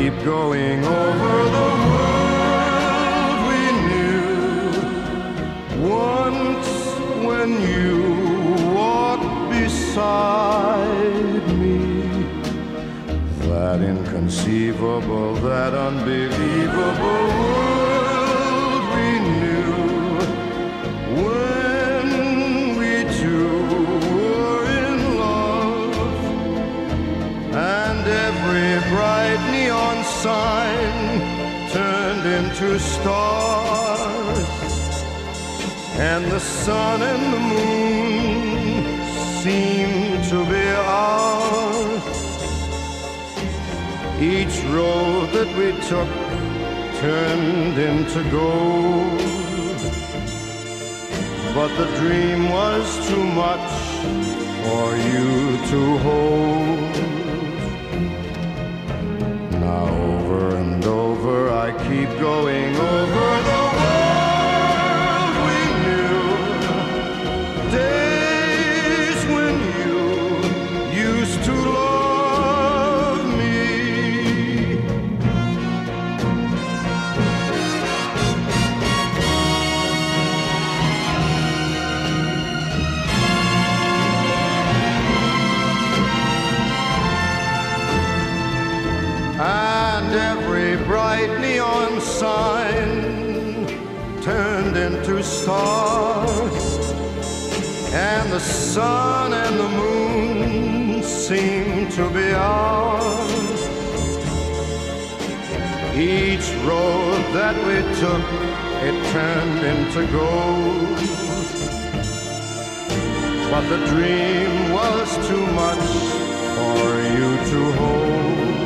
keep going over the world we knew. Once when you walked beside me, that inconceivable, that unbelievable world we knew. When we two were in love, and every bright neon sign turned into stars, and the sun and the moon seemed to be ours. Each road that we took turned into gold, but the dream was too much for you to hold. Now over and over I keep going over the world we knew. Days when you used to love me. And every bright neon sign turned into stars, and the sun and the moon seemed to be ours. Each road that we took, it turned into gold, but the dream was too much for you to hold.